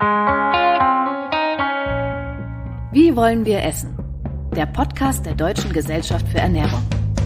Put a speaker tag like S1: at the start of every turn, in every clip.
S1: Wie wollen wir essen? Der Podcast der Deutschen Gesellschaft für Ernährung.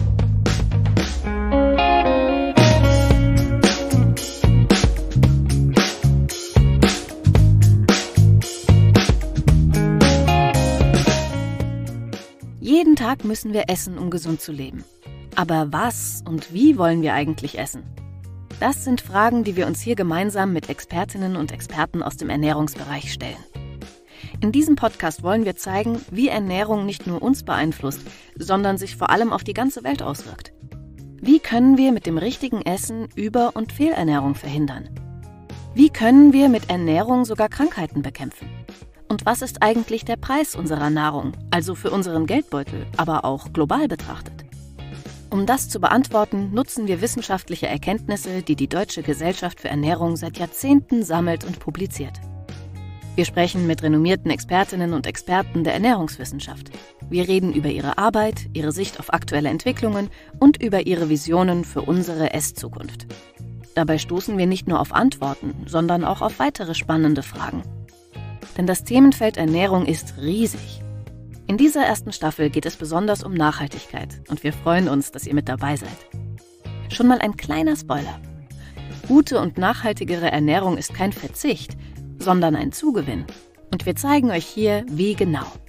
S1: Jeden Tag müssen wir essen, um gesund zu leben. Aber was und wie wollen wir eigentlich essen? Das sind Fragen, die wir uns hier gemeinsam mit Expertinnen und Experten aus dem Ernährungsbereich stellen. In diesem Podcast wollen wir zeigen, wie Ernährung nicht nur uns beeinflusst, sondern sich vor allem auf die ganze Welt auswirkt. Wie können wir mit dem richtigen Essen Über- und Fehlernährung verhindern? Wie können wir mit Ernährung sogar Krankheiten bekämpfen? Und was ist eigentlich der Preis unserer Nahrung, also für unseren Geldbeutel, aber auch global betrachtet? Um das zu beantworten, nutzen wir wissenschaftliche Erkenntnisse, die die Deutsche Gesellschaft für Ernährung seit Jahrzehnten sammelt und publiziert. Wir sprechen mit renommierten Expertinnen und Experten der Ernährungswissenschaft. Wir reden über ihre Arbeit, ihre Sicht auf aktuelle Entwicklungen und über ihre Visionen für unsere Esszukunft. Dabei stoßen wir nicht nur auf Antworten, sondern auch auf weitere spannende Fragen. Denn das Themenfeld Ernährung ist riesig. In dieser ersten Staffel geht es besonders um Nachhaltigkeit und wir freuen uns, dass ihr mit dabei seid. Schon mal ein kleiner Spoiler. Gute und nachhaltigere Ernährung ist kein Verzicht, sondern ein Zugewinn. Und wir zeigen euch hier, wie genau.